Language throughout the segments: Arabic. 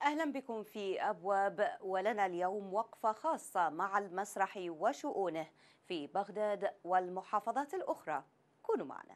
أهلا بكم في أبواب، ولنا اليوم وقفة خاصة مع المسرح وشؤونه في بغداد والمحافظات الأخرى. كونوا معنا.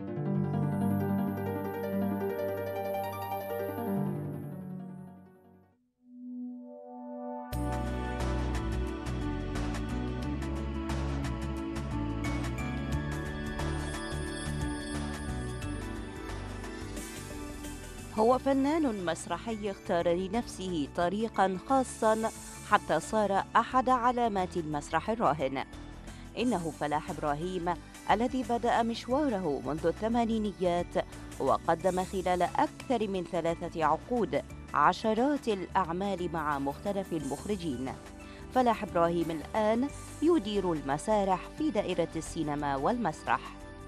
هو فنان مسرحي اختار لنفسه طريقا خاصا حتى صار أحد علامات المسرح الراهن. إنه فلاح إبراهيم الذي بدأ مشواره منذ الثمانينيات، وقدم خلال أكثر من 3 عقود عشرات الأعمال مع مختلف المخرجين. فلاح إبراهيم الآن يدير المسارح في دائرة السينما والمسرح.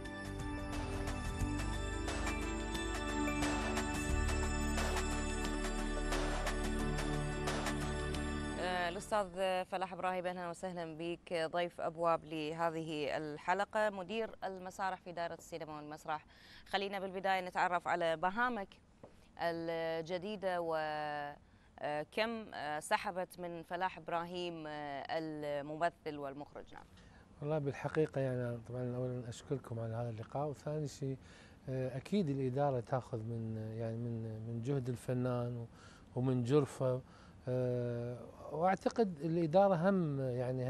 الأستاذ فلاح إبراهيم، أهلا وسهلا بك ضيف أبواب لهذه الحلقة، مدير المسارح في دائرة السينما والمسرح. خلينا بالبداية نتعرف على مهامك الجديدة وكم سحبت من فلاح إبراهيم الممثل والمخرج. نعم. والله بالحقيقة يعني طبعا أولا أشكركم على هذا اللقاء، وثاني شيء أكيد الإدارة تأخذ من جهد الفنان ومن جرفه. واعتقد الاداره هم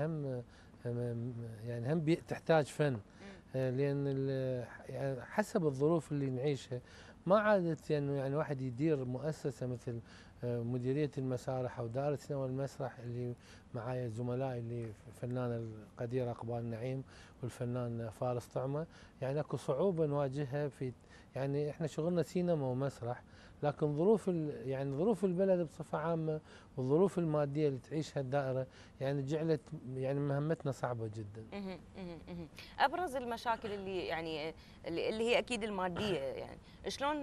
تحتاج فن، لان يعني حسب الظروف اللي نعيشها ما عادت يعني واحد يدير مؤسسه مثل مديريه المسارح او دائره السينما والمسرح اللي معايا زملائي، اللي الفنانه القديره اقبال نعيم والفنان فارس طعمه. يعني اكو صعوبه نواجهها في، يعني احنا شغلنا سينما ومسرح، لكن ظروف البلد بصفه عامه والظروف الماديه اللي تعيشها الدائره يعني جعلت يعني مهمتنا صعبه جدا. ابرز المشاكل اللي هي اكيد الماديه، يعني شلون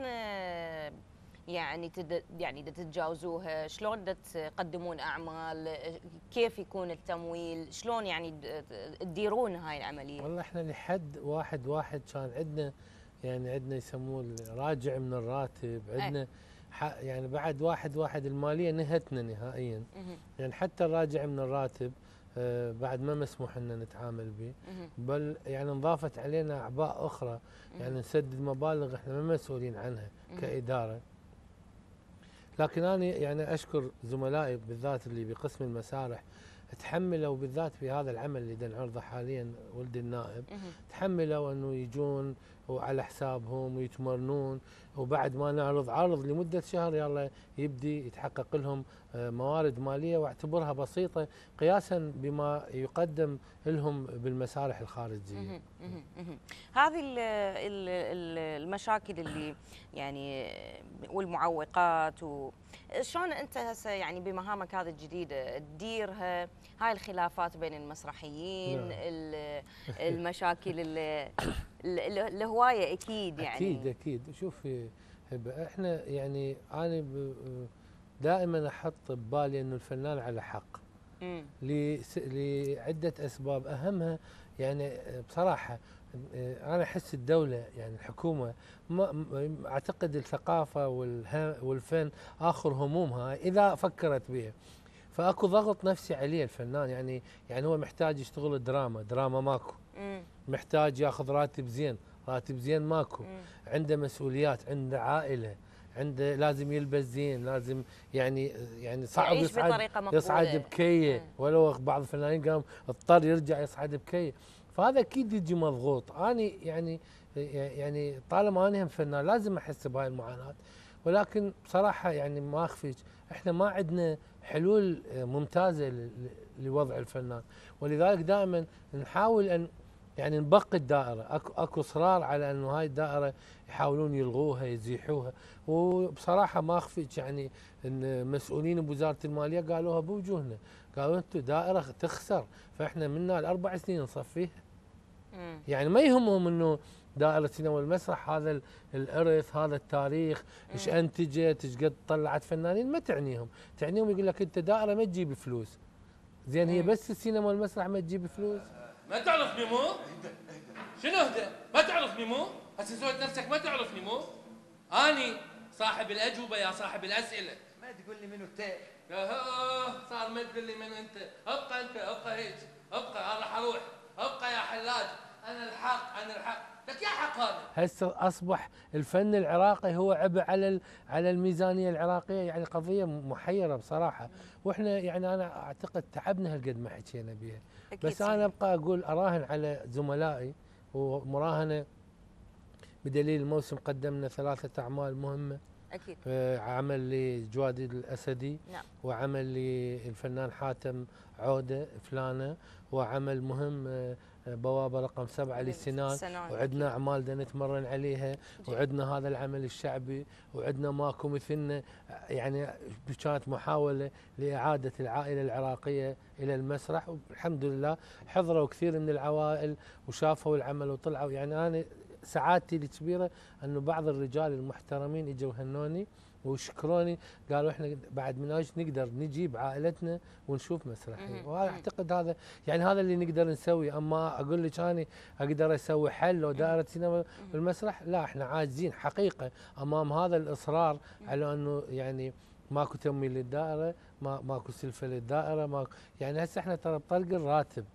يعني تتجاوزوها؟ شلون تقدمون اعمال؟ كيف يكون التمويل؟ شلون يعني تديرون هاي العمليه؟ والله احنا لحد واحد كان عندنا يسموه راجع من الراتب، عندنا يعني بعد واحد الماليه نهتنا نهائيا. يعني حتى الراجع من الراتب بعد ما مسموح لنا نتعامل به، بل يعني انضافت علينا اعباء اخرى، يعني نسدد مبالغ احنا ما مسؤولين عنها كاداره. لكن انا يعني اشكر زملائي بالذات اللي بقسم المسارح تحملوا، بالذات في هذا العمل اللي نعرضه حاليا ولد النائب، تحملوا انه يجون وعلى حسابهم ويتمرنون، وبعد ما نعرض عرض لمده شهر يلا يبدي يتحقق لهم موارد ماليه، واعتبرها بسيطه قياسا بما يقدم لهم بالمسارح الخارجيه. هذه المشاكل اللي يعني والمعوقات، شلون انت هسه يعني بمهامك هذه الجديده تديرها؟ هاي الخلافات بين المسرحيين، المشاكل الهوايه اكيد يعني. اكيد شوفي هبه، احنا يعني انا دائما احط ببالي انه الفنان على حق لعده اسباب، اهمها يعني بصراحه انا احس الدوله يعني الحكومه ما اعتقد الثقافه والفن اخر همومها اذا فكرت بها، فاكو ضغط نفسي عليه الفنان. يعني هو محتاج يشتغل دراما ماكو، محتاج ياخذ راتب زين ماكو، عنده مسؤوليات، عنده عائله، عنده لازم يلبس زين، لازم يعني صعب يصعد بكيه، ولو بعض الفنانين قام اضطر يرجع يصعد بكيه، فهذا اكيد يجي مضغوط. انا يعني طالما انا هم فنان لازم احس بهاي المعاناه، ولكن بصراحه يعني ما اخفيك احنا ما عندنا حلول ممتازه لوضع الفنان، ولذلك دائما نحاول ان يعني نبقي الدائره، اكو اصرار على انه هاي الدائره يحاولون يلغوها يزيحوها، وبصراحه ما اخفيك يعني ان مسؤولين بوزاره الماليه قالوها بوجوهنا، قالوا انتم دائره تخسر، فاحنا منا ال4 سنين نصفيها. يعني ما يهمهم انه دائرة السينما والمسرح هذا الارث، هذا التاريخ، ايش انتجت، ايش قد طلعت فنانين، ما تعنيهم يقول لك انت دائرة ما تجيب فلوس. زين هي بس السينما والمسرح ما تجيب فلوس؟ ما تعرفني مو؟ شنو اهدى؟ ما تعرفني مو؟ هسه سويت نفسك ما تعرفني مو؟ اني صاحب الاجوبة يا صاحب الاسئلة، ما تقول لي منو التاء؟ صار ما تقول لي من انت، ابقى انت، ابقى هيك، ابقى انا راح اروح، ابقى يا حلاج، انا الحق انا الحق، لك يا حق هذا. هسه اصبح الفن العراقي هو عبء على الميزانيه العراقيه، يعني قضيه محيره بصراحه، واحنا يعني انا اعتقد تعبنا هالقد ما حكينا بها. بس انا ابقى اقول اراهن على زملائي، ومراهنه بدليل الموسم قدمنا 3 اعمال مهمه. أكيد. عمل لجوادي الأسدي، نعم. وعمل للفنان حاتم عودة فلانة، وعمل مهم بوابة رقم 7 للسنان، وعندنا أعمال بدنا نتمرن عليها، وعندنا هذا العمل الشعبي، وعندنا ماكو مثلنا. يعني كانت محاولة لإعادة العائلة العراقية إلى المسرح، والحمد لله حضروا كثير من العوائل وشافوا العمل وطلعوا. يعني أنا سعادتي الكبيره انه بعض الرجال المحترمين اجوا هنوني وشكروني، قالوا احنا بعد من ايش نقدر نجيب عائلتنا ونشوف مسرحيه، وانا اعتقد هذا يعني هذا اللي نقدر نسويه. اما اقول لك انا اقدر اسوي حل لو دائره سينما بالمسرح، لا احنا عاجزين حقيقه امام هذا الاصرار على انه يعني ماكو تمويل للدائره، ماكو سلفه للدائره، ماكو يعني هسه احنا ترى بطرق الراتب،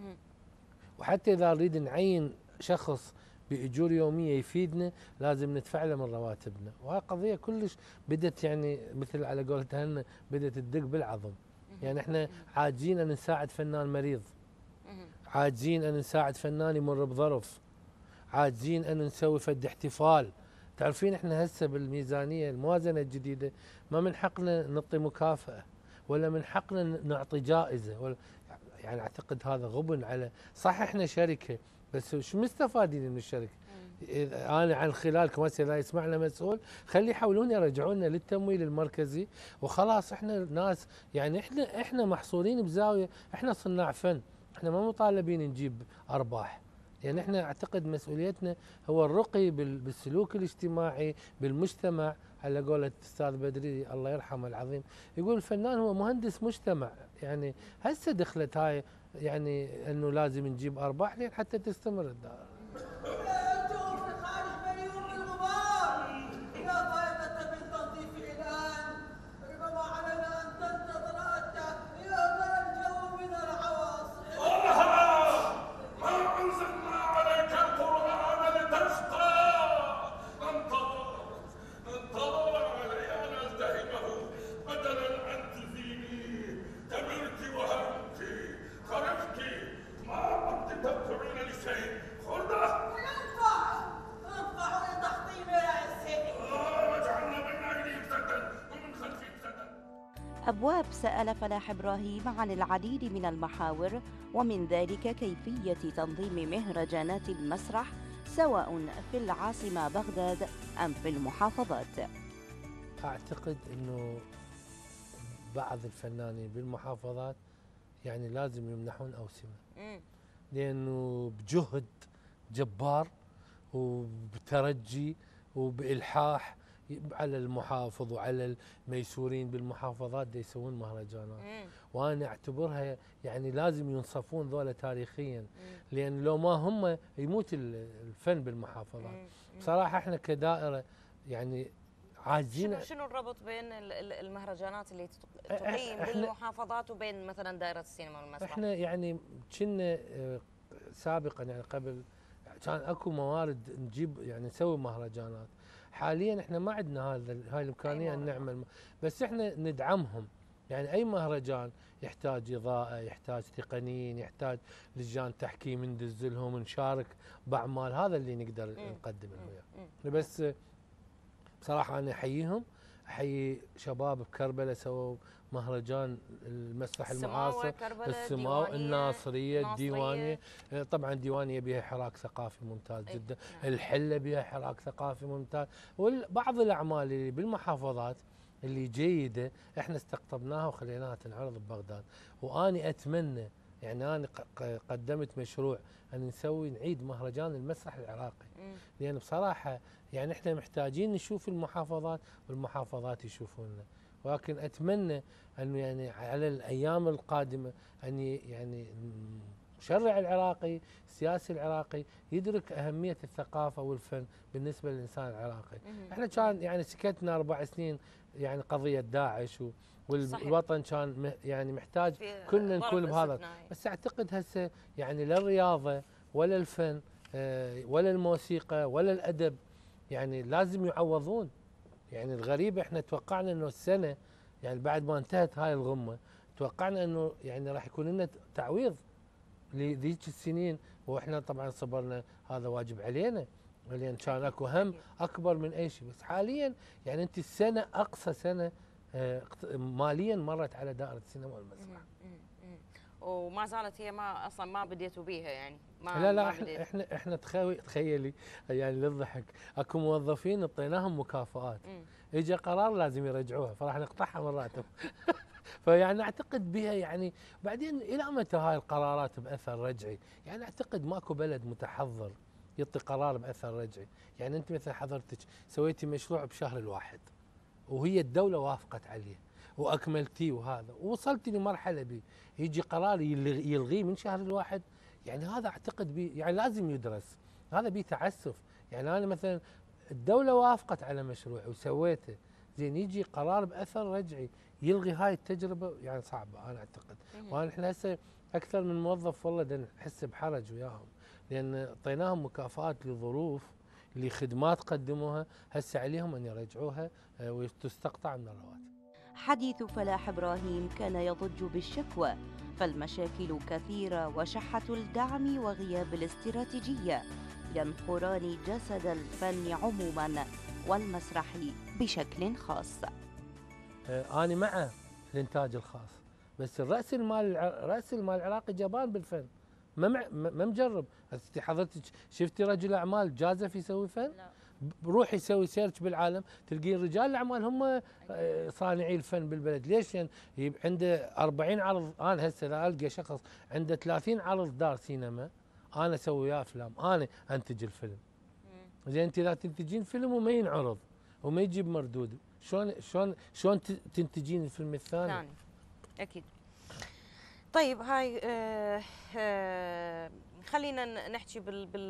وحتى اذا نريد نعين شخص بأجور يومية يفيدنا لازم ندفع له من رواتبنا، وهي قضية كلش بدت يعني مثل على قولة هنا بدت تدق بالعظم. يعني احنا عاجزين ان نساعد فنان مريض، عاجزين ان نساعد فنان يمر بظرف، عاجزين ان نسوي فد احتفال. تعرفين احنا هسه بالميزانية الموازنة الجديدة ما من حقنا نعطي مكافأة ولا من حقنا نعطي جائزة، ولا يعني اعتقد هذا غبن على صح احنا شركة، بس شو مستفادين من الشركه؟ انا عن خلالكم هسه اذا يسمعنا مسؤول خلي يحاولون يرجعونا للتمويل المركزي وخلاص. احنا ناس يعني احنا محصورين بزاويه، احنا صناع فن، احنا ما مطالبين نجيب ارباح. يعني احنا اعتقد مسؤوليتنا هو الرقي بالسلوك الاجتماعي بالمجتمع، على قولة الاستاذ بدري الله يرحمه العظيم يقول الفنان هو مهندس مجتمع. يعني هسه دخلت هاي يعني انه لازم نجيب ارباح لين حتى تستمر الدائره. أبواب سأل فلاح إبراهيم عن العديد من المحاور، ومن ذلك كيفية تنظيم مهرجانات المسرح سواء في العاصمة بغداد أم في المحافظات. أعتقد أنه بعض الفنانين بالمحافظات يعني لازم يمنحون أوسمة، لأنه بجهد جبار وبترجي وبإلحاح على المحافظ وعلى الميسورين بالمحافظات دي يسوون مهرجانات، وانا اعتبرها يعني لازم ينصفون ذولا تاريخيا، لان لو ما هم يموت الفن بالمحافظات. بصراحه احنا كدائره يعني عاجزين. شنو الربط بين المهرجانات اللي تقيم بالمحافظات وبين مثلا دائره السينما والمسرح؟ احنا يعني كنا سابقا يعني قبل كان اكو موارد نجيب يعني نسوي مهرجانات، حاليا احنا ما عندنا هاي الامكانيه ان نعمل، بس احنا ندعمهم. يعني اي مهرجان يحتاج اضاءه، يحتاج تقنيين، يحتاج لجان تحكيم ندز لهم، نشارك باعمال، هذا اللي نقدر نقدمه وياه. بس بصراحه انا احييهم، احيي شباب بكربلاء سووا مهرجان المسرح المعاصر، السماوة، الناصرية، الديوانية. طبعا الديوانية بها حراك ثقافي ممتاز جدا، الحلة بها حراك ثقافي ممتاز، وبعض الأعمال اللي بالمحافظات اللي جيدة احنا استقطبناها وخليناها تنعرض ببغداد. وأني أتمنى يعني أنا قدمت مشروع أن نعيد مهرجان المسرح العراقي، لأن بصراحة يعني احنا محتاجين نشوف المحافظات والمحافظات يشوفوننا. ولكن اتمنى انه يعني على الايام القادمه ان يعني المشرع العراقي، السياسي العراقي يدرك اهميه الثقافه والفن بالنسبه للانسان العراقي. احنا كان يعني سكتنا 4 سنين يعني قضيه داعش صحيح. والوطن كان يعني محتاج في كلنا ظرف نكون بهذا. استثنائي. بس اعتقد هسه يعني لا الرياضه ولا الفن ولا الموسيقى ولا الادب يعني لازم يعوضون. يعني الغريب احنا توقعنا انه السنه يعني بعد ما انتهت هاي الغمه توقعنا انه يعني راح يكون لنا تعويض لذيك السنين، واحنا طبعا صبرنا، هذا واجب علينا لان كان اكو هم اكبر من اي شيء. بس حاليا يعني انت السنه اقصى سنه ماليا مرت على دائره السينما والمسرح. وما زالت هي ما اصلا ما بديتوا بيها يعني لا ما احنا تخيلي يعني للضحك اكو موظفين اعطيناهم مكافآت، اجى قرار لازم يرجعوها فراح نقطعها من راتب. فيعني اعتقد بها يعني بعدين الى متى هاي القرارات باثر رجعي؟ يعني اعتقد ماكو بلد متحضر يعطي قرار باثر رجعي. يعني انت مثلا حضرتك سويتي مشروع بشهر الواحد وهي الدوله وافقت عليه واكملتيه وهذا ووصلتي لمرحله بي يجي قرار يلغيه من شهر الواحد. يعني هذا اعتقد يعني لازم يدرس، هذا بيه تعسف. يعني انا مثلا الدوله وافقت على مشروع وسويته زين يجي قرار باثر رجعي يلغي هاي التجربه، يعني صعبه انا اعتقد. وانا احنا هسه اكثر من موظف والله نحس بحرج وياهم لان اعطيناهم مكافآت لظروف لخدمات قدموها هسه عليهم ان يرجعوها وتستقطع من الرواتب. حديث فلاح إبراهيم كان يضج بالشكوى، فالمشاكل كثيرة وشحة الدعم وغياب الاستراتيجية ينقران جسد الفن عموما والمسرح بشكل خاص. أنا مع الإنتاج الخاص، بس رأس المال العراقي جبان بالفن، ما مجرب. حضرتك شفتي رجل أعمال جازف يسوي فن؟ لا. روحي يسوي سيرش بالعالم تلقين رجال الاعمال هم صانعي الفن بالبلد. ليش؟ يعني عنده 40 عرض. انا هسه اذا القى شخص عنده 30 عرض دار سينما انا اسوي وياه افلام، انا انتج الفيلم. زين انت اذا تنتجين فيلم وما ينعرض وما يجيب مردود شلون تنتجين الفيلم الثاني؟ اكيد. طيب هاي خلينا نحكي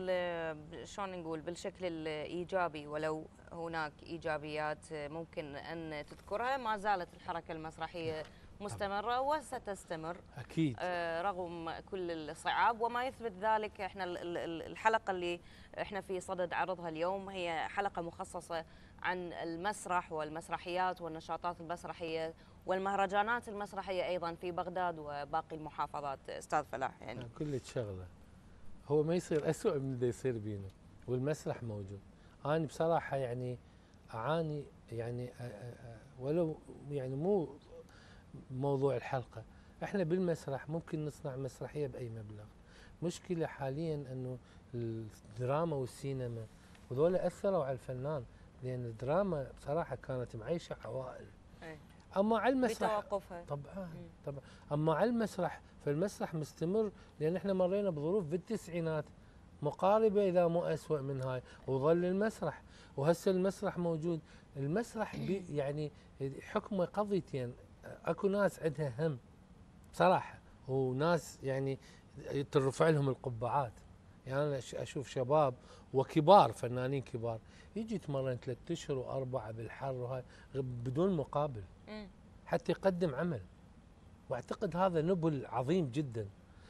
شلون نقول بالشكل الايجابي، ولو هناك ايجابيات ممكن ان تذكرها. ما زالت الحركه المسرحيه مستمره وستستمر اكيد رغم كل الصعاب، وما يثبت ذلك احنا الحلقه اللي احنا في صدد عرضها اليوم هي حلقه مخصصه عن المسرح والمسرحيات والنشاطات المسرحيه والمهرجانات المسرحيه ايضا في بغداد وباقي المحافظات. استاذ فلاح يعني كل شغله هو ما يصير أسوأ من اللي يصير بينا والمسرح موجود. انا بصراحه يعني اعاني يعني ولو يعني مو موضوع الحلقه، احنا بالمسرح ممكن نصنع مسرحيه باي مبلغ. مشكله حاليا انه الدراما والسينما وذولا اثروا على الفنان لان الدراما بصراحه كانت معيشه عوائل. اما على المسرح بتوقفها طبعا اما على المسرح فالمسرح مستمر لان احنا مرينا بظروف بالتسعينات مقاربه اذا مو اسوء من هاي وظل المسرح. وهسه المسرح موجود. المسرح يعني حكمه قضيتين، اكو ناس عندها هم بصراحه وناس يعني ترفع لهم القبعات. يعني انا اشوف شباب وكبار فنانين كبار يجي يتمرن 3 اشهر و4 بالحر وهاي بدون مقابل حتى يقدم عمل. واعتقد هذا نبل عظيم جدا.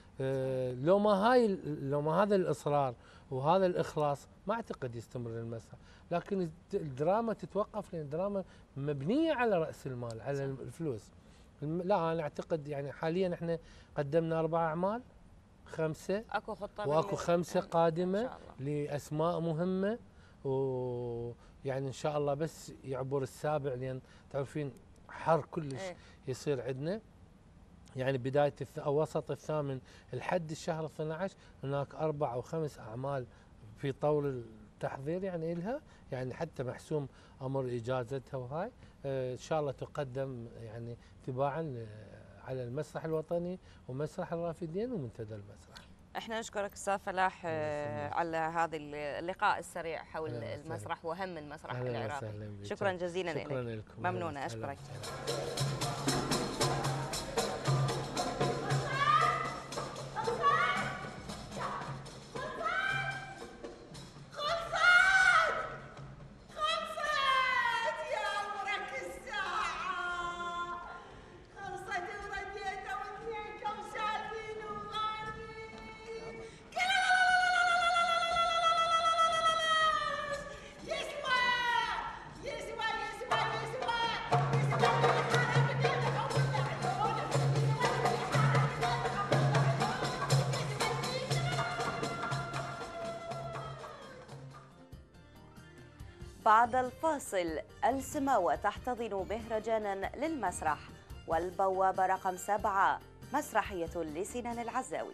لو ما هذا الاصرار وهذا الاخلاص ما اعتقد يستمر المسرح. لكن الدراما تتوقف لان الدراما مبنيه على راس المال على الفلوس. لا انا اعتقد يعني حاليا احنا قدمنا 4 اعمال 5 اكو خطه واكو 5 قادمه لاسماء مهمه ويعني ان شاء الله بس يعبر السابع لان تعرفين حر كلش يصير عندنا. يعني بدايه او وسط الثامن لحد الشهر 12 هناك 4 أو 5 اعمال في طور التحضير يعني الها يعني حتى محسوم امر اجازتها وهاي ان شاء الله تقدم يعني تباعا على المسرح الوطني ومسرح الرافدين ومنتدى المسرح. احنا نشكرك استاذ فلاح على هذا اللقاء السريع حول المسرح وهم المسرح العراقي. شكرا جزيلا لك. شكرا لكم. ممنونه اشكرك. بعد الفاصل السماوة تحتضن مهرجانا للمسرح، والبوابة رقم 7 مسرحية لسنان العزاوي.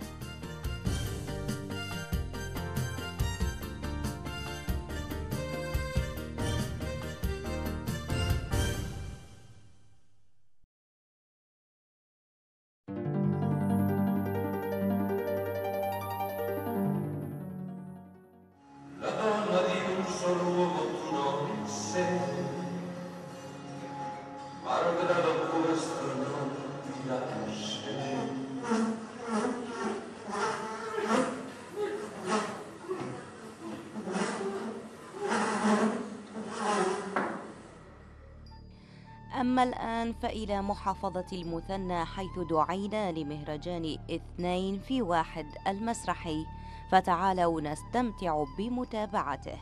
أما الآن فإلى محافظة المثنى، حيث دعينا لمهرجان 2 في 1 المسرحي، فتعالوا نستمتع بمتابعته.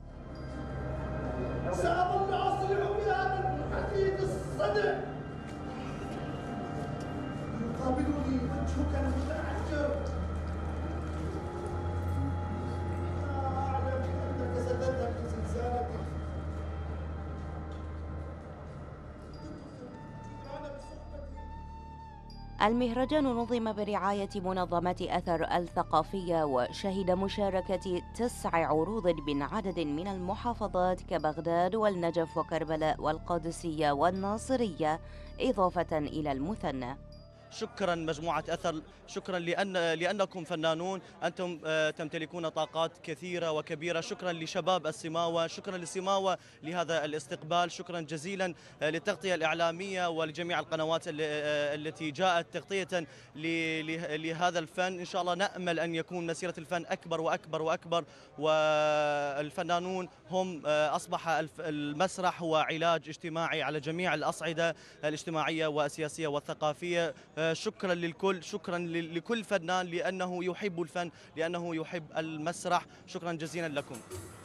سأظل أصلح بهذا الحديد الصدع. يقابلني وجهك المتعجب. أعلم أنك ستذهب لزلزالتك. المهرجان نظم برعاية منظمة أثر الثقافية، وشهد مشاركة 9 عروض من عدد من المحافظات كبغداد والنجف وكربلاء والقادسية والناصرية، إضافة إلى المثنى. شكرا مجموعة أثر، شكرا لأنكم فنانون، أنتم تمتلكون طاقات كثيرة وكبيرة. شكرا لشباب السماوة، شكرا للسماوة لهذا الاستقبال، شكرا جزيلا للتغطية الإعلامية ولجميع القنوات التي جاءت تغطية لهذا الفن. إن شاء الله نأمل أن يكون مسيرة الفن أكبر وأكبر وأكبر، والفنانون هم أصبح المسرح هو علاج اجتماعي على جميع الأصعدة الاجتماعية والسياسية والثقافية. شكرا للكل، شكرا لكل فنان لأنه يحب الفن، لأنه يحب المسرح. شكرا جزيلا لكم.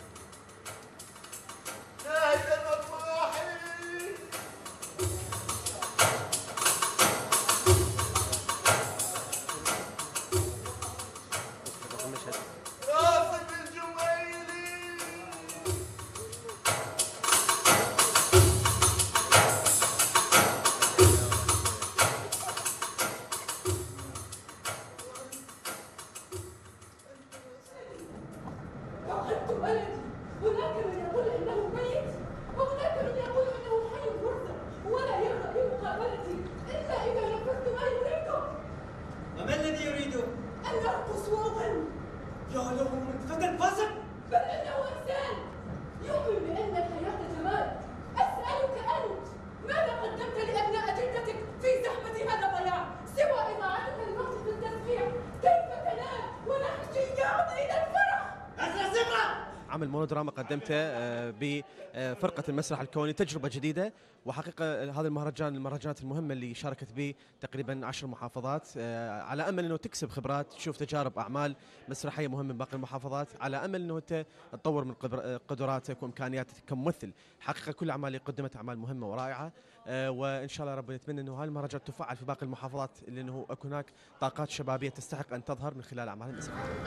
عمل مونودراما قدمته بفرقة المسرح الكوني، تجربة جديدة. وحقيقة هذا المهرجان المهرجانات المهمة اللي شاركت به تقريبا 10 محافظات، على أمل أنه تكسب خبرات، تشوف تجارب أعمال مسرحية مهمة من باقي المحافظات، على أمل أنه أنت تطور من قدراتك وإمكانياتك كممثل. حقيقة كل أعمال اللي قدمت أعمال مهمة ورائعة، وإن شاء الله رب نتمنى أنه هذه المهرجانات تفعل في باقي المحافظات، لأنه هناك طاقات شبابية تستحق أن تظهر من خلال أعمال المسرحية.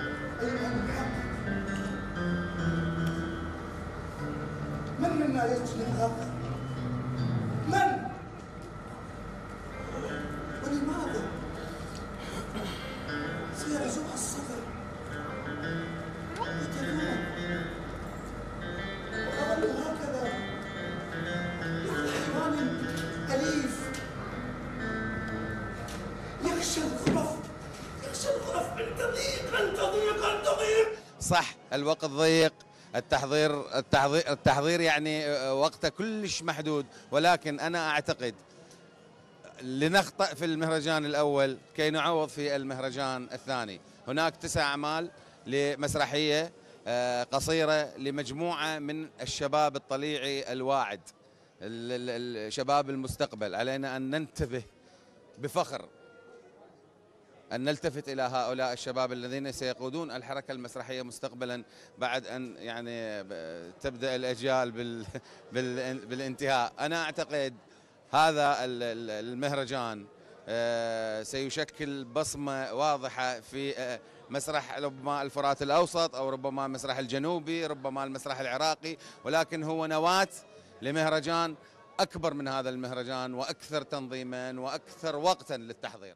من منا يسجن الآخر؟ من؟ ولماذا؟ سيرجع الصدر يتلون وأظل هكذا مثل حيوان أليف يخشى الغرف أن تضيق. صح، الوقت ضيق، التحضير يعني وقته كلش محدود، ولكن أنا أعتقد لنخطأ في المهرجان الأول كي نعوض في المهرجان الثاني. هناك 9 أعمال لمسرحية قصيرة لمجموعة من الشباب الطليعي الواعد، شباب المستقبل. علينا أن ننتبه بفخر، أن نلتفت إلى هؤلاء الشباب الذين سيقودون الحركة المسرحية مستقبلا، بعد أن يعني تبدأ الأجيال بالانتهاء. أنا أعتقد هذا المهرجان سيشكل بصمة واضحة في مسرح ربما الفرات الأوسط أو ربما المسرح الجنوبي، ربما المسرح العراقي، ولكن هو نواة لمهرجان أكبر من هذا المهرجان وأكثر تنظيما وأكثر وقتا للتحضير.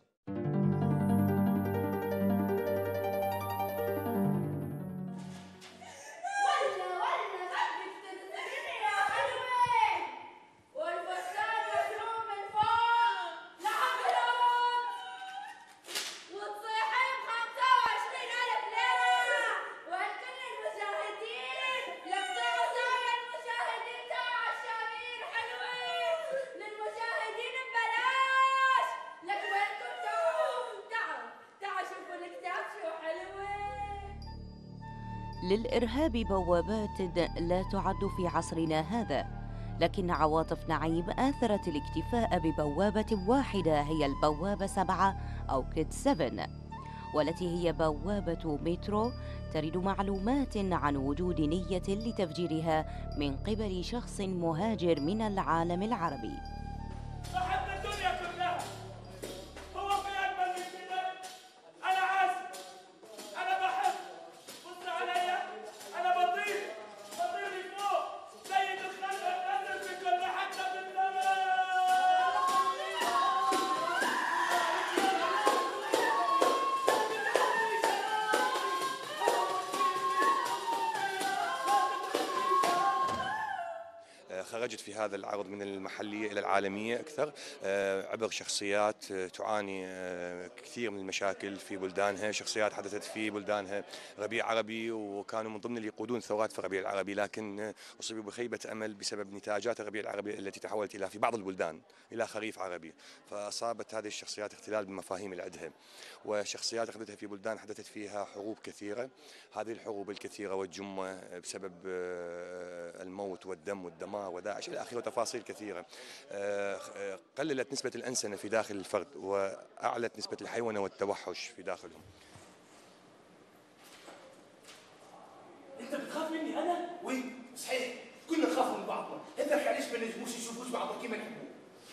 للإرهاب بوابات لا تعد في عصرنا هذا، لكن عواطف نعيم آثرت الاكتفاء ببوابة واحدة هي البوابة 7 أو كيد 7، والتي هي بوابة مترو ترد معلومات عن وجود نية لتفجيرها من قبل شخص مهاجر من العالم العربي. خرجت في هذا العرض من المحلية إلى العالمية أكثر عبر شخصيات تعاني كثير من المشاكل في بلدانها، شخصيات حدثت في بلدانها ربيع عربي وكانوا من ضمن اللي يقودون ثورات في الربيع العربي، لكن أصيبوا بخيبة أمل بسبب نتاجات الربيع العربي التي تحولت إلى في بعض البلدان إلى خريف عربي، فأصابت هذه الشخصيات اختلال بالمفاهيم اللي عندها، وشخصيات أخذتها في بلدان حدثت فيها حروب كثيرة. هذه الحروب الكثيرة والجمة بسبب الموت والدم والدمار وداعش إلى آخره وتفاصيل كثيرة قللت نسبة الأنسنة في داخل الفرد وأعلت نسبة الحيوانة والتوحش في داخلهم. أنت بتخاف مني أنا؟ وي صحيح كلنا نخاف من بعضنا، هذاك علاش ما نجموش نشوفوش بعضنا كيما نحبوا.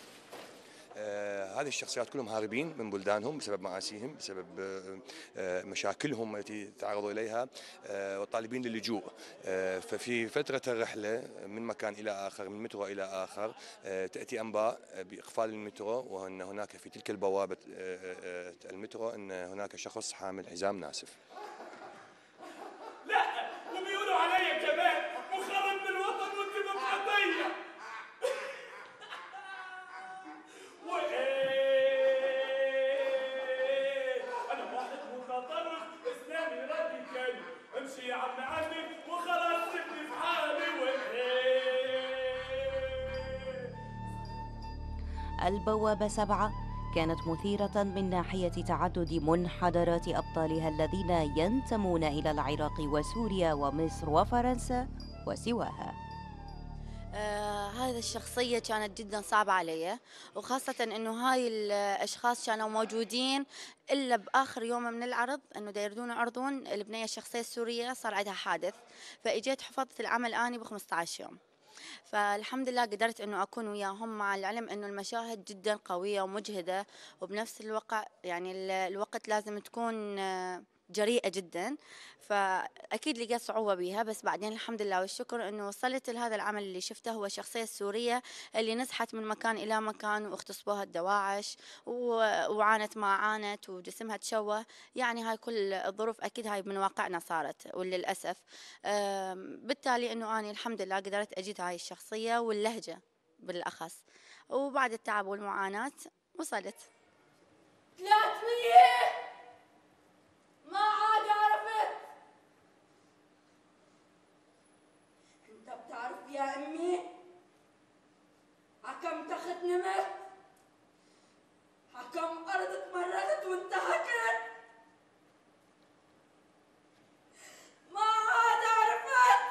هذه الشخصيات كلهم هاربين من بلدانهم بسبب مآسيهم، بسبب مشاكلهم التي تعرضوا إليها وطالبين للجوء. ففي فترة الرحلة من مكان إلى آخر، من مترو إلى آخر، تأتي أنباء بإقفال المترو، وأن هناك في تلك البوابة المترو أن هناك شخص حامل حزام ناسف. لا وبيقولوا عليا كمان مخرب للوطن والديمقراطية. أنا واحد متطرف إسلامي راديكالي، امشي يا عم عمي وخلاص سيبني في حالي. البوابة 7 كانت مثيرة من ناحية تعدد منحدرات أبطالها الذين ينتمون إلى العراق وسوريا ومصر وفرنسا وسواها. هذه الشخصية كانت جدا صعبة علي، وخاصة انه هاي الاشخاص كانوا موجودين الا باخر يوم من العرض، انه يردون يعرضون البنية الشخصية السورية صار عندها حادث، فاجيت حفظت العمل اني ب15 يوم. فالحمد لله قدرت انه اكون وياهم، مع العلم انه المشاهد جدا قوية ومجهدة، وبنفس يعني الوقت لازم تكون جريئة جدا، فأكيد لقيت صعوبة بيها، بس بعدين الحمد لله والشكر أنه وصلت لهذا العمل اللي شفته. هو الشخصية السورية اللي نزحت من مكان إلى مكان واغتصبوها الدواعش وعانت ما عانت وجسمها تشوه، يعني هاي كل الظروف أكيد هاي من واقعنا صارت وللأسف. بالتالي أنه أنا الحمد لله قدرت أجد هاي الشخصية واللهجة بالأخص، وبعد التعب والمعاناة وصلت. ما عاد عرفت. انت بتعرف يا امي حكم تخت نمت، حكم ارض تمردت وانتهكت. ما عاد عرفت.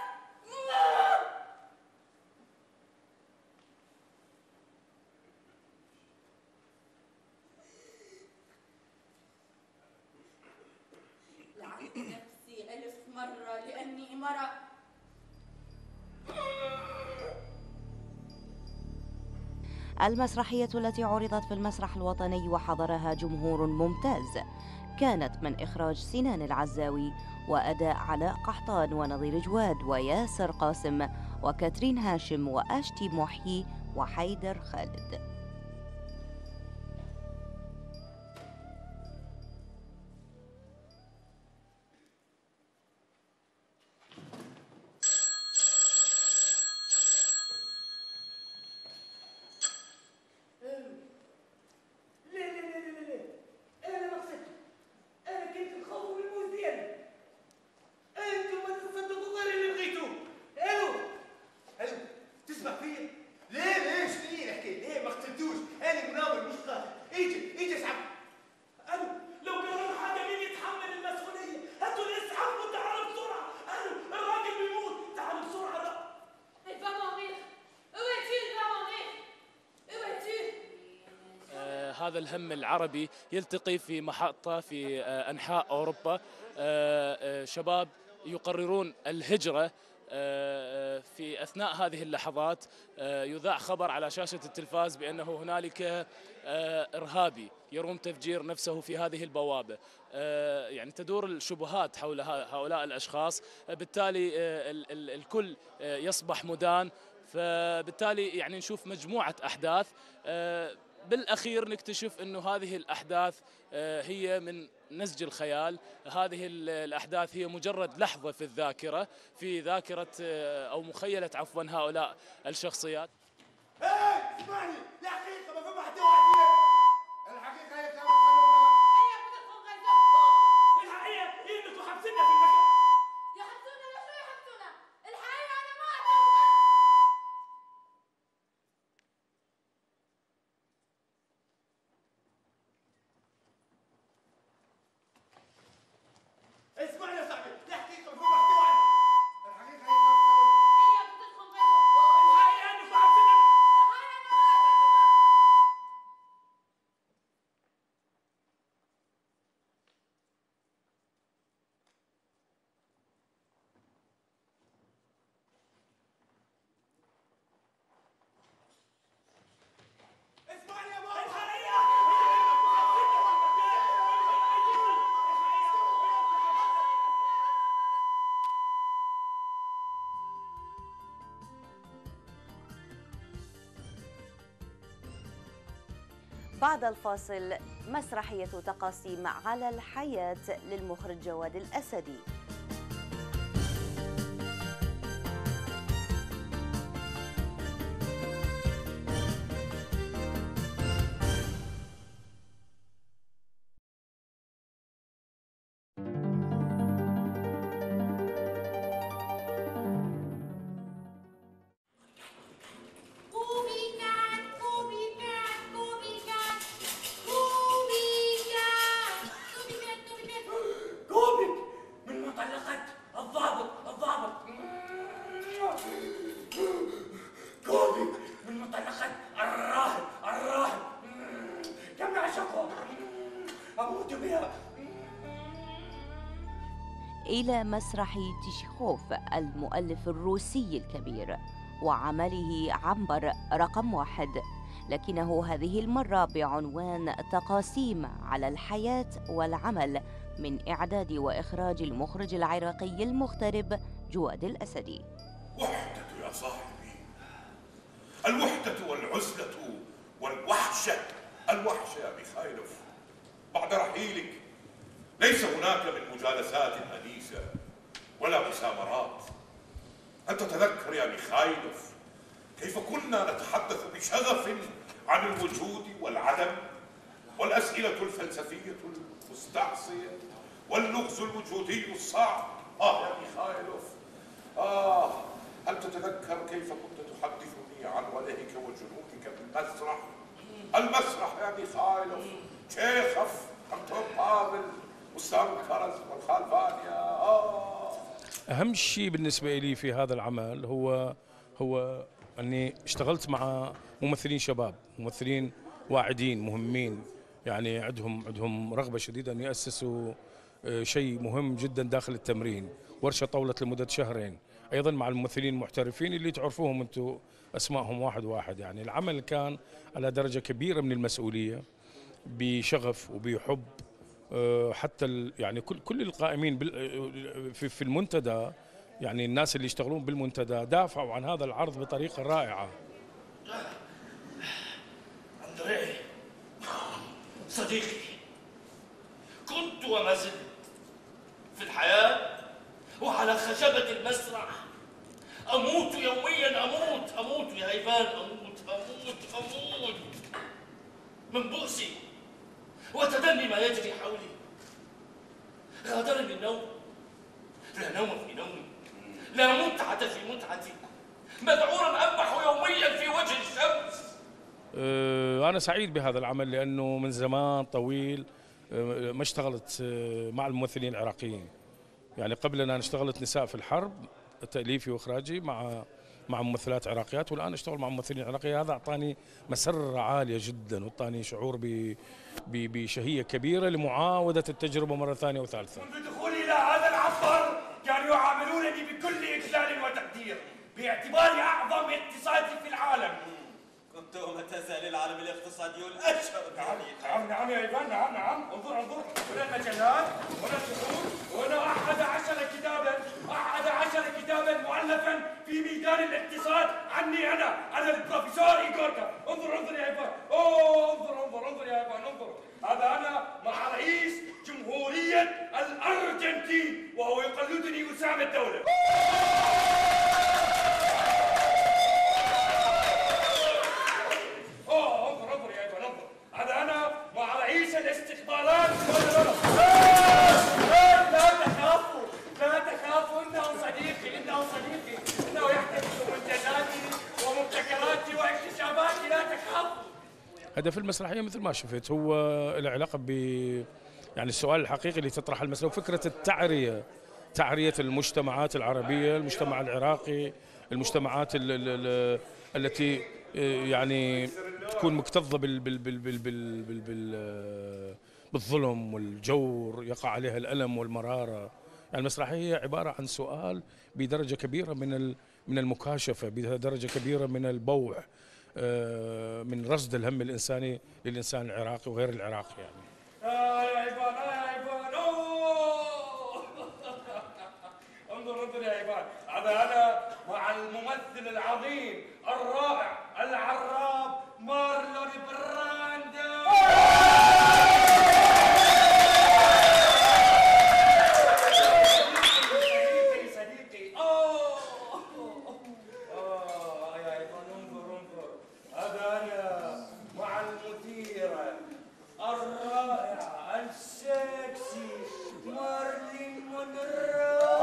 لعنت نفسي 1000 مرة لأني امرأة. المسرحية التي عرضت في المسرح الوطني وحضرها جمهور ممتاز كانت من إخراج سنان العزاوي وأداء علاء قحطان ونظير جواد وياسر قاسم وكاترين هاشم وأشتي محيي وحيدر خالد. هذا الهم العربي يلتقي في محطة في أنحاء أوروبا، شباب يقررون الهجرة. في أثناء هذه اللحظات يذاع خبر على شاشة التلفاز بأنه هنالك إرهابي يروم تفجير نفسه في هذه البوابة. يعني تدور الشبهات حول هؤلاء الأشخاص، بالتالي الكل يصبح مدان، فبالتالي يعني نشوف مجموعة أحداث. بالأخير نكتشف أنه هذه الأحداث هي من نسج الخيال. هذه الأحداث هي مجرد لحظة في الذاكرة، في ذاكرة أو مخيلة عفوا هؤلاء الشخصيات. اسمعني، الحقيقة ما في واحد واحد. الحقيقة هي كانت الحقيقة هي انكم حابسيننا في المكان. يحبسونا ليش ما يحبسونا؟ الحقيقة أنا ما اسمعني يا صاحبي، الحقيقة ما في واحد واحد. الحقيقة هي بعد الفاصل مسرحية تقاسيم على الحياة للمخرج جواد الأسدي. إلى مسرح تشيخوف المؤلف الروسي الكبير وعمله عنبر رقم 1، لكنه هذه المرة بعنوان تقاسيم على الحياة والعمل، من إعداد وإخراج المخرج العراقي المغترب جواد الأسدي. وحدة يا صاحبي، الوحدة والعزلة والوحشة. الوحشة يا ميخايلوف، بعد رحيلك ليس هناك من مجالسات أنيسة ولا مسامرات. أنت تذكر يا ميخايلوف كيف كنا نتحدث بشغف عن الوجود والعدم، والأسئلة الفلسفية المستعصية، واللغز الوجودي الصعب. يا ميخايلوف، هل تتذكر كيف كنت تحدثني عن ولهك وجنودك بالمسرح؟ المسرح يا ميخايلوف، تشيخوف، أنطون بافل، أستاذ كرز والخالفانيا. أهم شيء بالنسبة لي في هذا العمل هو أني اشتغلت مع ممثلين شباب، ممثلين واعدين مهمين، يعني عندهم رغبة شديدة أن يأسسوا شيء مهم جدا داخل التمرين. ورشة طولت لمدة شهرين، ايضا مع الممثلين المحترفين اللي تعرفوهم انتم اسمائهم واحد واحد. يعني العمل كان على درجه كبيره من المسؤوليه، بشغف وبحب. حتى يعني كل القائمين في المنتدى، يعني الناس اللي يشتغلون بالمنتدى دافعوا عن هذا العرض بطريقه رائعه. أندريه صديقي، كنت وما زلت في الحياة وعلى خشبة المسرح أموت يوميا، أموت يا إيفان، أموت من بؤسي وتدني ما يجري حولي. غادرني النوم، لا نوم في نومي، لا متعة في متعتي، مذعورا أنبح يوميا في وجه الشمس. أنا سعيد بهذا العمل لأنه من زمان طويل ما اشتغلت مع الممثلين العراقيين. يعني قبل أن اشتغلت نساء في الحرب تأليفي وإخراجي مع ممثلات عراقيات، والآن أشتغل مع ممثلين عراقيين. هذا أعطاني مسرة عالية جدا، وأعطاني شعور بشهية كبيرة لمعاودة التجربة مرة ثانية وثالثة. منذ دخولي إلى هذا العصر كانوا يعاملونني بكل إجلال وتقدير باعتباري أعظم اقتصادي في العالم. كنت وما تزال العالم الاقتصادي الأشهر. نعم يا إيفان، نعم. انظر هنا المجلات، هنا الشهور، وهنا 11 كتابا مؤلفا في ميدان الاقتصاد عني أنا البروفيسور إيغوركا. انظر يا إيفان، انظر يا إيفان، انظر. هذا أنا مع رئيس جمهورية الأرجنتين وهو يقلدني وسام الدولة. انظر يا إيفان، انظر. هذا أنا مع رئيس الاستخبارات. لا تخافوا، إنه صديقي، إنه يحتفظ منتجاتي ومبتكراتي واكتشافاتي، لا تخافوا. هدف المسرحية مثل ما شفت هو له علاقة يعني السؤال الحقيقي اللي تطرح المسألة، وفكرة تعرية المجتمعات العربية، المجتمع العراقي، المجتمعات التي يعني تكون مكتظة بالظلم والجور، يقع عليها الألم والمرارة. يعني المسرحية عبارة عن سؤال بدرجة كبيرة من المكاشفة، بدرجة كبيرة من البوع، من رصد الهم الإنساني للإنسان العراقي وغير العراقي. يعني يا إيفان، انظر يا إيفان. هذا أنا مع الممثل العظيم الرائع العراب مارلون براندو. صديقي. يا إيفان، انظر. هذا أنا مع المثيرة الرائعة السكسي مارلين مونرو.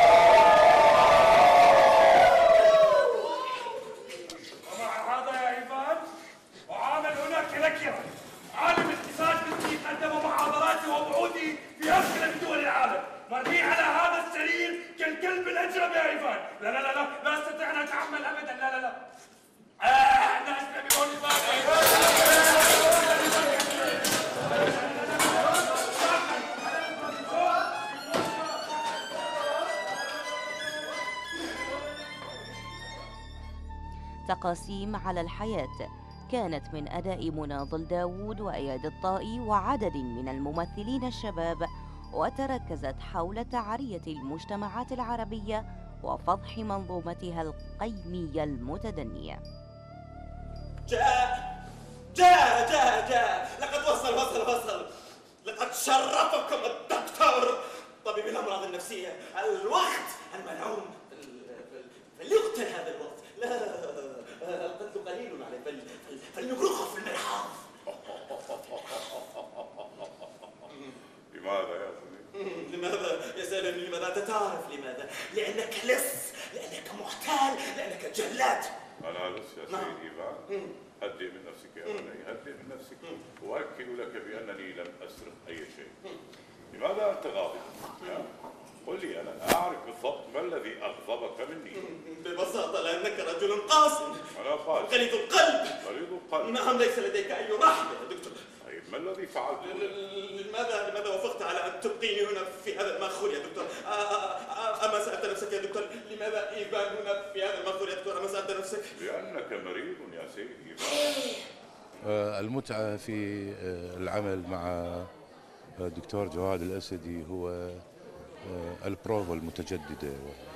ومع هذا يا إيفان أعامل هناك نكرة، عالم اقتصاد مثلي قدم محاضراته وبعوثه في أغلب دول العالم، مرمي على هذا السرير كالكلب الأجرب يا إيفان. لا أستطيع أن أتحمل أبدا. لا الناس يبيعون تقاسيم على الحياة كانت من أداء منى ظل داوود وإياد الطائي وعدد من الممثلين الشباب، وتركزت حول تعرية المجتمعات العربية وفضح منظومتها القيمية المتدنية. جاء لقد وصل. لقد شرفكم الدكتور طبيب الأمراض النفسية. الوقت الملعون، فليقتل هذا الوقت. لا، القتل قليل عليه، فلنغرقه في المرحاض. لماذا يا صديقي؟ لماذا يسألني لماذا؟ أنت تعرف لماذا؟ لأنك لص، لأنك محتال، لأنك جلاد. أنا لص يا سيدي إيفان. هدئ من نفسك يا بني، هدئ من نفسك. أؤكد لك بأنني لم أسرق أي شيء. لماذا أنت غاضب؟ قل لي، أنا أعرف بالضبط ما الذي أغضبك مني. ببساطة لأنك رجل قاسي. أنا قاسي. غليظ القلب. نعم، ليس لديك أي رحمة يا دكتور. طيب ما الذي فعلته؟ لماذا وافقت على أن تبقيني هنا في هذا المأخور يا دكتور؟ أما سألت نفسك يا دكتور لماذا إيفان هنا في هذا المنظور يا دكتور؟ أما سألت نفسك؟ لأنك مريض يا سيدي. المتعة في العمل مع الدكتور جواد الأسدي هو البروفا المتجددة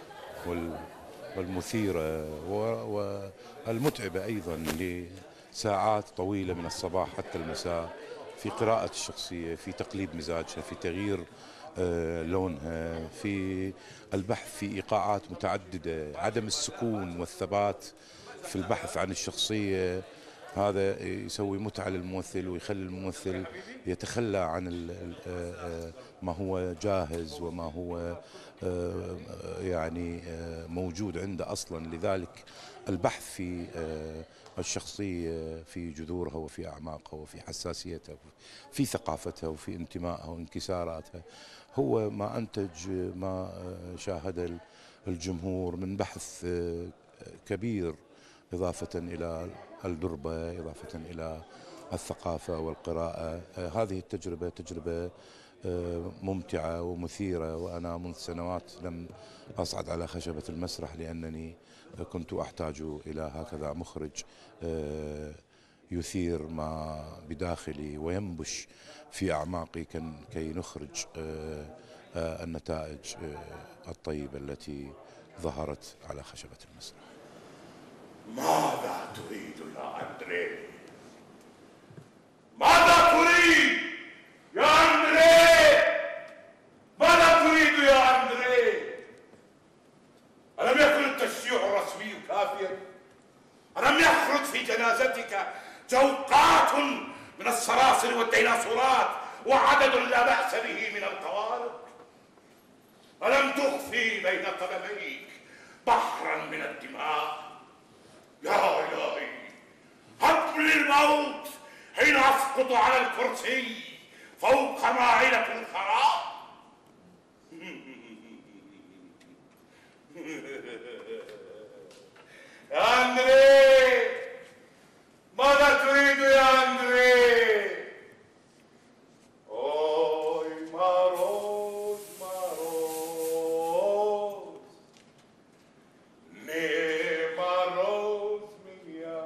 والمثيرة والمتعبة أيضا لساعات طويلة من الصباح حتى المساء، في قراءة الشخصية، في تقليد مزاجها، في تغيير لونها، في البحث في إيقاعات متعددة، عدم السكون والثبات في البحث عن الشخصية. هذا يسوي متعة للممثل ويخلي الممثل يتخلى عن ما هو جاهز وما هو يعني موجود عنده أصلا. لذلك البحث في الشخصية، في جذورها وفي أعماقها وفي حساسيتها، في ثقافتها وفي انتمائها وانكساراتها، هو ما أنتج ما شاهد الجمهور من بحث كبير، إضافة إلى الدربة، إضافة إلى الثقافة والقراءة. هذه التجربة تجربة ممتعة ومثيرة، وأنا منذ سنوات لم أصعد على خشبة المسرح لأنني كنت أحتاج إلى هكذا مخرج يثير ما بداخلي وينبش في أعماقي كي نخرج النتائج الطيبة التي ظهرت على خشبة المسرح. ماذا تريد يا أندري؟ ماذا تريد يا أندري؟ ماذا تريد يا أندري؟ ألم يكن التشييع الرسمي كافيا؟ ألم يخرج في جنازتك جوقات من الصراصر والديناصورات وعدد لا بأس به من القوارب؟ ألم تخفي بين قدميك بحرا من الدماء؟ يا إلهي، هب لي الموت حين أسقط على الكرسي فوق مائلة الخراب. يا أندري، ماذا تريد يا أندري؟ أوي ماروز ماروز ني ماروز ميا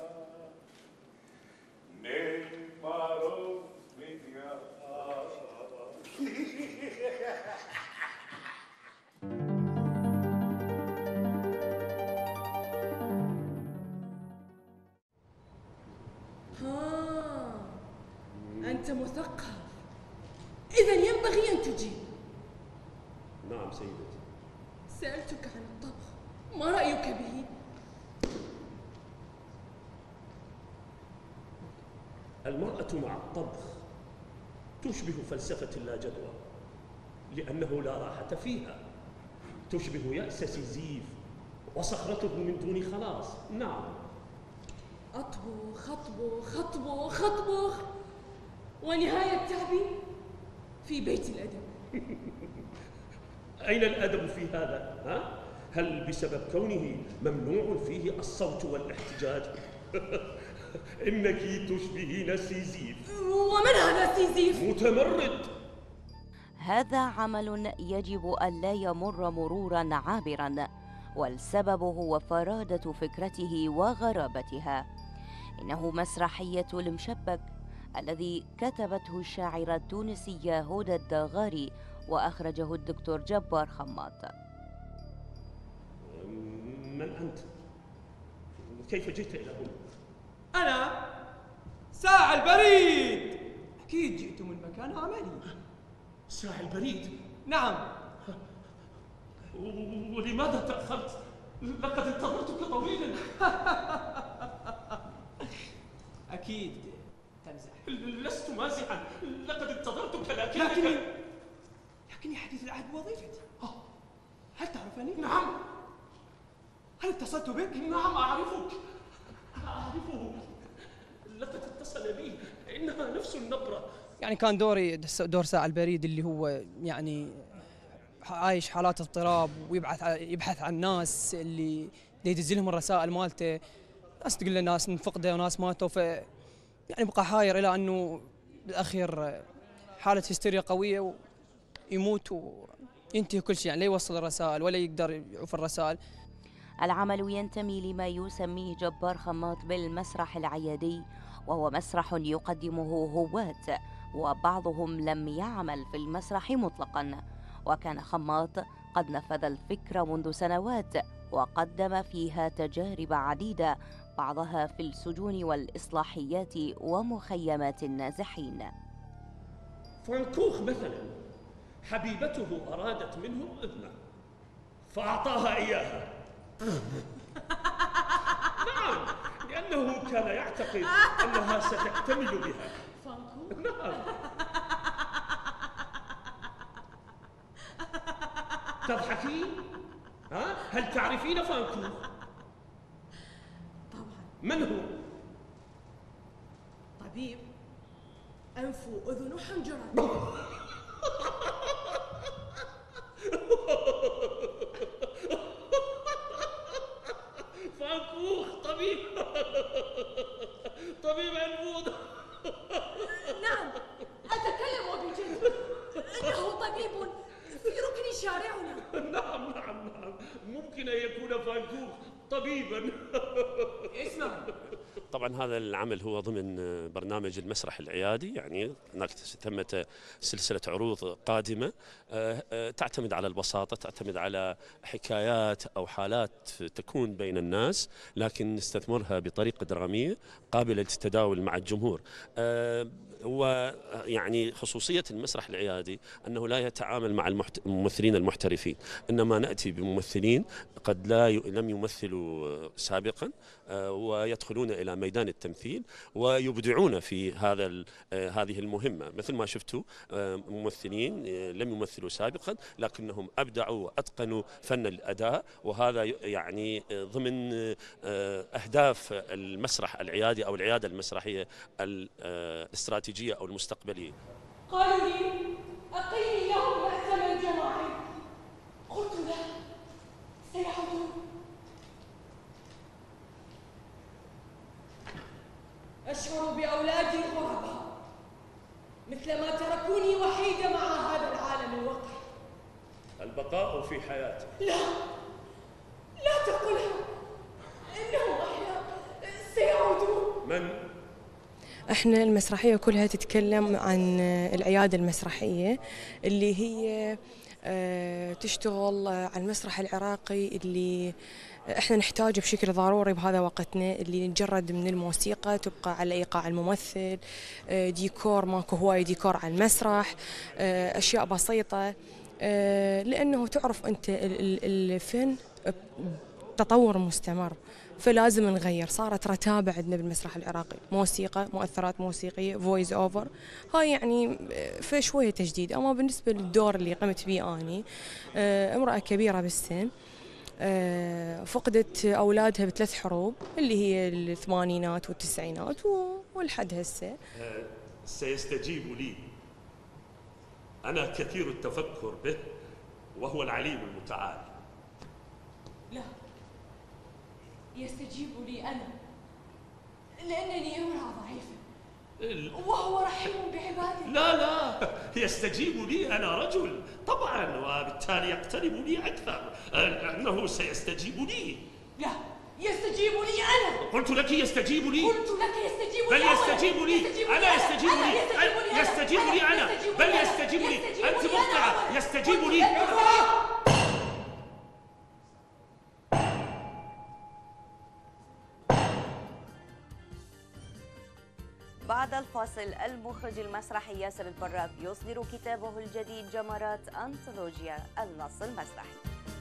ني ماروز ميا. أنت مثقف، إذا ينبغي أن تجيب. نعم سيدتي. سألتك عن الطبخ، ما رأيك به؟ المرأة مع الطبخ تشبه فلسفة لا جدوى، لأنه لا راحة فيها، تشبه يأس سيزيف وصخرته من دون خلاص. نعم. أطبخ أطبخ أطبخ أطبخ، ونهاية تعبي في بيت الأدب. أين الأدب في هذا؟ ها؟ هل بسبب كونه ممنوع فيه الصوت والاحتجاج؟ إنك تشبهين سيزيف. ومن هذا سيزيف؟ متمرد. هذا عمل يجب ألا يمر مرورا عابرا، والسبب هو فرادة فكرته وغرابتها. إنه مسرحية المشبك الذي كتبته الشاعرة التونسية هدى الدغاري وأخرجه الدكتور جبار خماط. من أنت؟ كيف جئت إلى هنا؟ أنا ساعة البريد. أكيد جئت من مكان عملي. ساعة البريد؟ نعم. ولماذا تأخرت؟ لقد انتظرتك طويلا. أكيد تمزح. لست مازحا، لقد انتظرتك لكني حديث العهد بوظيفتي. هل تعرفني؟ نعم. هل اتصلت بك؟ نعم أعرفك. أعرفه. لقد اتصل بي، إنها نفس النبرة. يعني كان دوري دور ساعة البريد، اللي هو يعني عايش حالات اضطراب ويبحث عن ناس اللي يدز لهم الرسائل مالته، ناس تقول له ناس انفقدوا وناس ماتوا، يعني بقى حاير الى انه بالاخير حالة هستيريا قوية ويموت وينتهي كل شيء، يعني لا يوصل الرسائل ولا يقدر يعوف الرسائل. العمل ينتمي لما يسميه جبار خماط بالمسرح العيادي، وهو مسرح يقدمه هواة وبعضهم لم يعمل في المسرح مطلقا. وكان خماط قد نفذ الفكرة منذ سنوات وقدم فيها تجارب عديدة، بعضها في السجون والإصلاحيات ومخيمات النازحين. فانكوخ مثلا حبيبته أرادت منه ابنه فأعطاها إياها. نعم، لأنه كان يعتقد أنها ستكتمل بها. نعم. تضحكين؟ ها؟ هل تعرفين فانكوخ؟ طبعا. من هو؟ طبيب أنف وأذن وحنجرة. فانكوخ طبيب طبيب أنف. نعم، أتكلم وبجد. إنه طبيب في ركن شارعنا. نعم، ممكن أن يكون فانكوخ طبيبا. اسمع، طبعا هذا العمل هو ضمن برنامج المسرح العيادي، يعني هناك تمت سلسلة عروض قادمة تعتمد على البساطة، تعتمد على حكايات أو حالات تكون بين الناس، لكن نستثمرها بطريقة درامية قابلة للتداول مع الجمهور. ويعني خصوصية المسرح العيادي أنه لا يتعامل مع الممثلين المحترفين، إنما نأتي بممثلين قد لم يمثلوا سابقا ويدخلون إلى ميدان التمثيل ويبدعون في هذه المهمة. مثل ما شفتوا ممثلين لم يمثلوا سابقا لكنهم أبدعوا وأتقنوا فن الأداء، وهذا يعني ضمن أهداف المسرح العيادي أو العيادة المسرحية الاستراتيجية أو المستقبلية. قالوا لي أقيمي لهم مأتما جماعي، قلت لا، سيعودون. أشعر بأولادي غرباء مثلما تركوني وحيدة مع هذا العالم الوقح. البقاء في حياتك. لا تقلها، إنهم أحياء سيعودون. من؟ احنا المسرحية كلها تتكلم عن العيادة المسرحية اللي هي تشتغل على المسرح العراقي اللي احنا نحتاجه بشكل ضروري بهذا وقتنا، اللي نجرد من الموسيقى تبقى على ايقاع الممثل، ديكور ماكو هواي ديكور على المسرح، اشياء بسيطة، لانه تعرف انت الفن تطور مستمر، فلازم نغير. صارت رتابة عندنا بالمسرح العراقي، موسيقى، مؤثرات موسيقية، فويس اوفر، هاي يعني في شوية تجديد. اما بالنسبة للدور اللي قمت به اني، امرأة كبيرة بالسن فقدت اولادها ب3 حروب اللي هي الثمانينات والتسعينات والحد هسه. سيستجيب لي، انا كثير التفكر به وهو العليم المتعال. لا، يستجيب لي أنا لأنني امرأة ضعيفة وهو رحيم بعباده. لا، يستجيب لي أنا رجل طبعا، وبالتالي يقترب لي أكثر. أنه سيستجيب لي. لا، يستجيب لي أنا. قلت لك يستجيب لي. قلت لك يستجيب بل لي. يستجيب لي. أنا يستجيب لي. يستجيب لي أنا. بل يستجيب لي. أنت مخطئة. يستجيب لي. بعد الفاصل، المخرج المسرحي ياسر البراك يصدر كتابه الجديد جمرات أنطولوجيا النص المسرحي.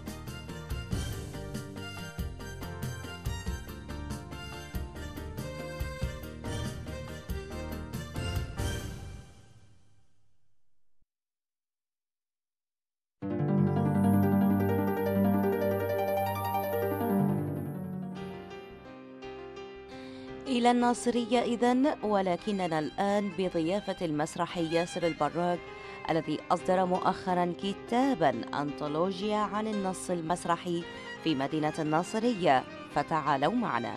إلى الناصرية إذن، ولكننا الآن بضيافة المسرحي ياسر البراك الذي أصدر مؤخرا كتابا أنطولوجيا عن النص المسرحي في مدينة الناصرية، فتعالوا معنا.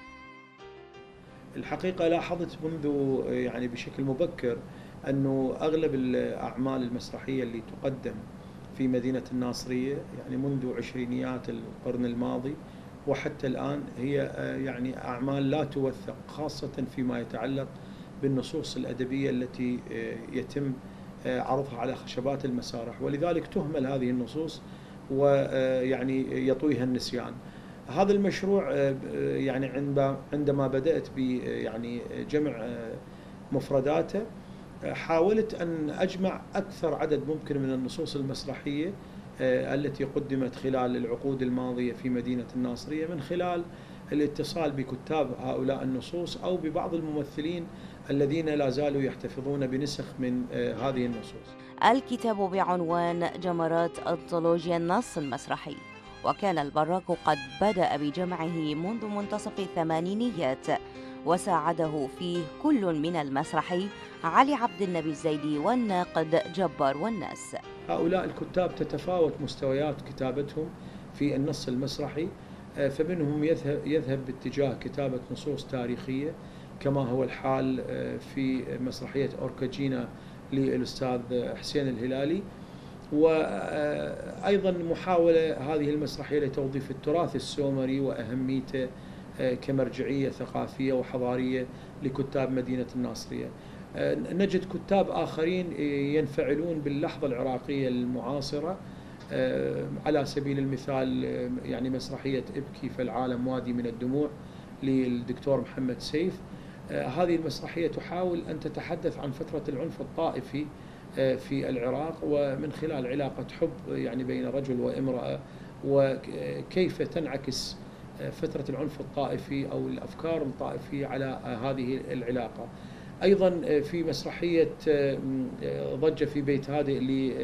الحقيقة لاحظت منذ يعني بشكل مبكر أنه أغلب الأعمال المسرحية اللي تقدم في مدينة الناصرية يعني منذ عشرينيات القرن الماضي وحتى الآن هي يعني أعمال لا توثق، خاصة فيما يتعلق بالنصوص الأدبية التي يتم عرضها على خشبات المسارح، ولذلك تهمل هذه النصوص ويعني يطويها النسيان. هذا المشروع يعني عندما بدأت يعني جمع مفرداته، حاولت أن أجمع أكثر عدد ممكن من النصوص المسرحية التي قدمت خلال العقود الماضية في مدينة الناصرية، من خلال الاتصال بكتاب هؤلاء النصوص أو ببعض الممثلين الذين لا زالوا يحتفظون بنسخ من هذه النصوص. الكتاب بعنوان جمرات أنطولوجيا النص المسرحي، وكان البراق قد بدأ بجمعه منذ منتصف الثمانينيات، وساعده فيه كل من المسرحي علي عبد النبي الزيدي والناقد جبار والناس. هؤلاء الكتاب تتفاوت مستويات كتابتهم في النص المسرحي، فمنهم يذهب باتجاه كتابة نصوص تاريخية كما هو الحال في مسرحية أوركاجينا للأستاذ حسين الهلالي، وأيضا محاولة هذه المسرحية لتوظيف التراث السومري وأهميته كمرجعية ثقافية وحضارية لكتاب مدينة الناصرية. نجد كتاب آخرين ينفعلون باللحظة العراقية المعاصرة، على سبيل المثال يعني مسرحية ابكي فالعالم وادي من الدموع للدكتور محمد سيف. هذه المسرحية تحاول أن تتحدث عن فترة العنف الطائفي في العراق، ومن خلال علاقة حب يعني بين رجل وامرأة، وكيف تنعكس فترة العنف الطائفي أو الأفكار الطائفية على هذه العلاقة. أيضا في مسرحية ضجة في بيت هادئ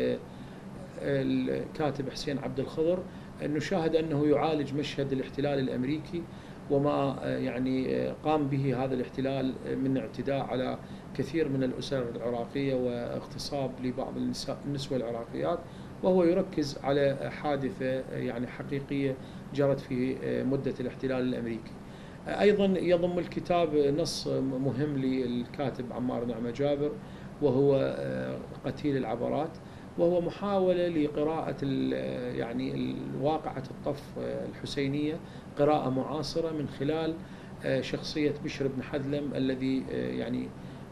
للكاتب حسين عبد الخضر، نشاهد أنه يعالج مشهد الاحتلال الأمريكي وما يعني قام به هذا الاحتلال من اعتداء على كثير من الأسر العراقية واغتصاب لبعض النسوة العراقيات، وهو يركز على حادثة يعني حقيقية جرت في مدة الاحتلال الأمريكي. أيضا يضم الكتاب نص مهم للكاتب عمار نعمة جابر، وهو قتيل العبرات، وهو محاولة لقراءة يعني واقعة الطف الحسينية قراءة معاصرة من خلال شخصية بشر بن حذلم الذي يعني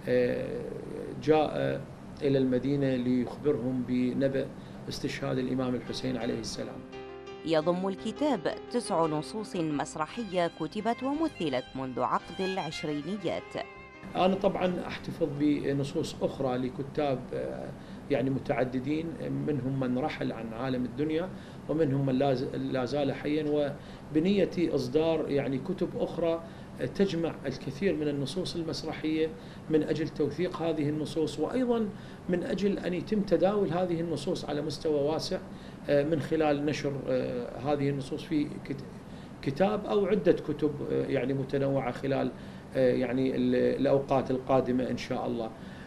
جاء إلى المدينة ليخبرهم بنبأ استشهاد الإمام الحسين عليه السلام. يضم الكتاب 9 نصوص مسرحية كتبت ومثلت منذ عقد العشرينيات. أنا طبعا أحتفظ بنصوص أخرى لكتاب يعني متعددين، منهم من رحل عن عالم الدنيا ومنهم من لا زال حيا، وبنيتي إصدار يعني كتب أخرى تجمع الكثير من النصوص المسرحية من أجل توثيق هذه النصوص، وأيضا من أجل أن يتم تداول هذه النصوص على مستوى واسع من خلال نشر هذه النصوص في كتاب أو عدة كتب يعني متنوعة خلال يعني الأوقات القادمة إن شاء الله.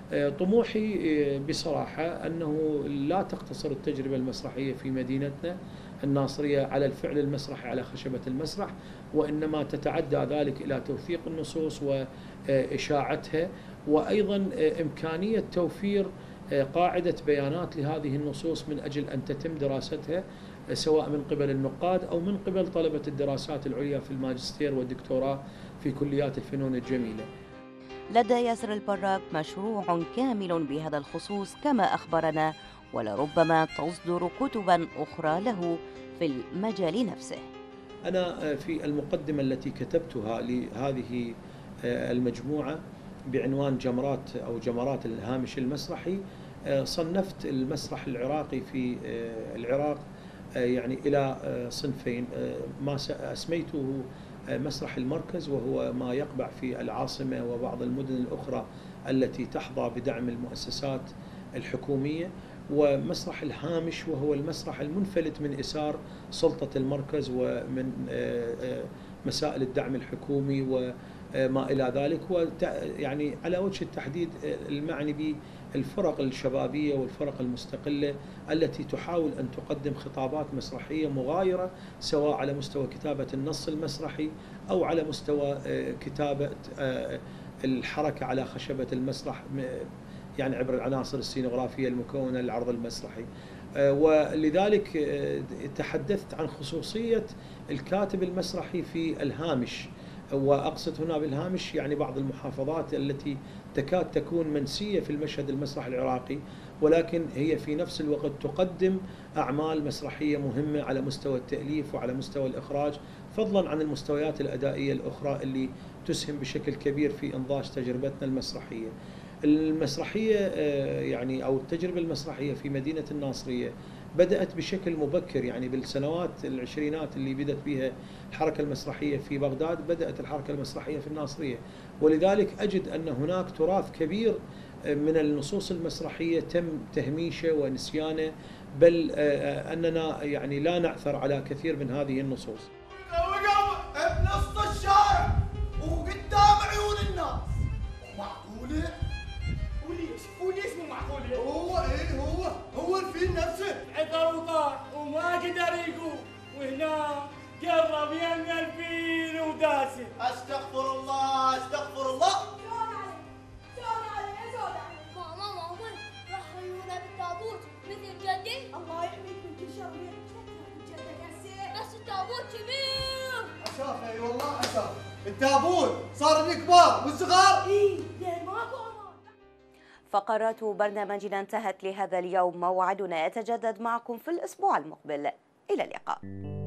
طموحي بصراحة أنه لا تقتصر التجربة المسرحية في مدينتنا الناصرية على الفعل المسرحي على خشبة المسرح، وإنما تتعدى ذلك إلى توثيق النصوص وإشاعتها، وأيضا إمكانية توفير قاعدة بيانات لهذه النصوص من أجل أن تتم دراستها سواء من قبل النقاد أو من قبل طلبة الدراسات العليا في الماجستير والدكتوراه في كليات الفنون الجميلة. لدى ياسر البراق مشروع كامل بهذا الخصوص كما أخبرنا، ولربما تصدر كتبا أخرى له في المجال نفسه. أنا في المقدمة التي كتبتها لهذه المجموعة بعنوان جمرات أو جمرات الهامش المسرحي، صنفت المسرح العراقي في العراق يعني إلى صنفين، ما أسميته مسرح المركز وهو ما يقبع في العاصمة وبعض المدن الأخرى التي تحظى بدعم المؤسسات الحكومية، ومسرح الهامش وهو المسرح المنفلت من إسار سلطة المركز ومن مسائل الدعم الحكومي وما إلى ذلك، ويعني على وجه التحديد المعني بالفرق الشبابية والفرق المستقلة التي تحاول أن تقدم خطابات مسرحية مغايرة سواء على مستوى كتابة النص المسرحي أو على مستوى كتابة الحركة على خشبة المسرح يعني عبر العناصر السينوغرافية المكونة للعرض المسرحي. ولذلك تحدثت عن خصوصية الكاتب المسرحي في الهامش، وأقصد هنا بالهامش يعني بعض المحافظات التي تكاد تكون منسية في المشهد المسرحي العراقي، ولكن هي في نفس الوقت تقدم أعمال مسرحية مهمة على مستوى التأليف وعلى مستوى الإخراج، فضلا عن المستويات الأدائية الأخرى اللي تسهم بشكل كبير في إنضاج تجربتنا المسرحية. المسرحية يعني أو التجربة المسرحية في مدينة الناصرية بدأت بشكل مبكر، يعني بالسنوات العشرينات اللي بدأت بها الحركة المسرحية في بغداد بدأت الحركة المسرحية في الناصرية، ولذلك أجد أن هناك تراث كبير من النصوص المسرحية تم تهميشه ونسيانه، بل أننا يعني لا نعثر على كثير من هذه النصوص. بنص الشارع وقدام عيون الناس، معقولة؟ وليش مو معقولة؟ هو الفيل نفسه عثر وطاح وما قدر يقوم، وهنا قرب يم الفيل وداسه. استغفر الله استغفر الله. زود علي ماما راح يخلونا بالتابوت مثل جدي. الله يحميك من كل شر جدك هسه، بس التابوت كبير. اشوفه اي والله اشوفه، التابوت صار الكبار والصغار. لين ماكو امان. فقرات برنامجنا انتهت لهذا اليوم، موعدنا يتجدد معكم في الأسبوع المقبل، إلى اللقاء.